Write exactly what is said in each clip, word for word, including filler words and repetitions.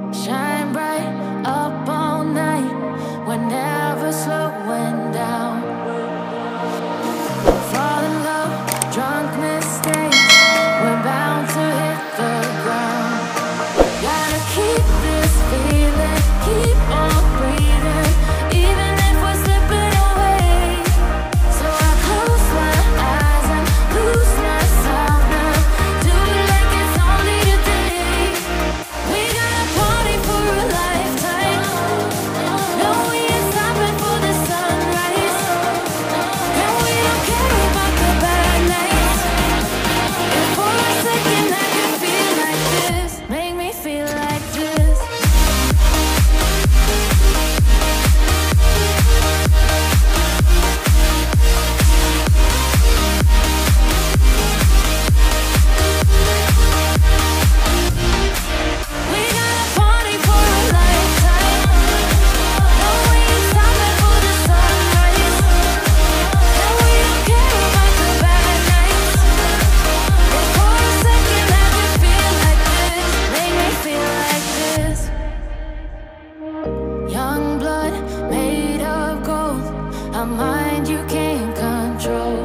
Shine bright up all night. We're never slowing down. Fall in love, drunk mistakes. We're bound to hit the ground. Gotta keep this feeling, keep on breathing, even if we're slipping away. So I close my eyes and lose myself now. Do it like it's only today. We got a party for a lifetime. No, we ain't stopping for the sunrise. And we don't care about the bad nights. If for a second I can feel like this, make me feel like this. We got a party for a lifetime. No, we ain't stopping for the sunrise. And we don't care about the bad nights. If for a second I can feel like this, make me feel like this. Young blood made of gold, a mind you can't control.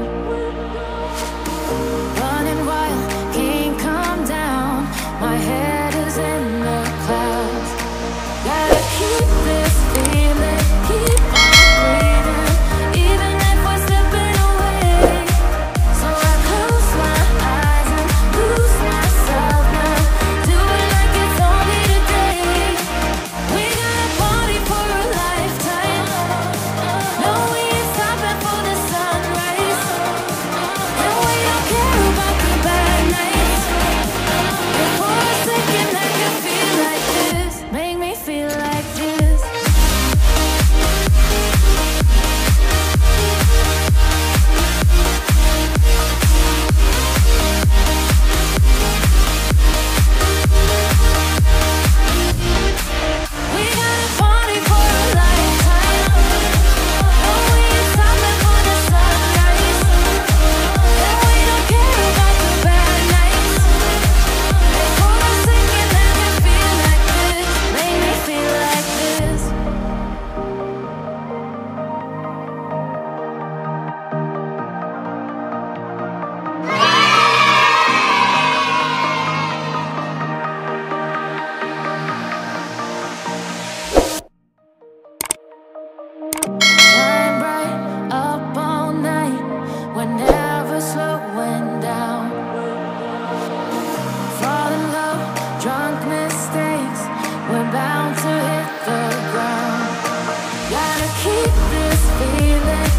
Running wild, can't come down. My head is in the clouds. Gotta keep this feeling, keep on breathing, even if we're slipping away. So I close my eyes and lose myself now. Do it like it's only today. We got a party for a lifetime. No, we ain't stopping for the sunrise. And we don't care about the bad nights. If for a second I can feel like this, make me feel like this. We got a party for a lifetime. No, we ain't stopping for the sunrise. And we don't care about the bad nights. If for a second I can feel like this, make me feel like this. Shine bright up all night. We're never slowing down. Fall in love, drunk mistakes. We're bound to hit the ground. Gotta keep this feeling,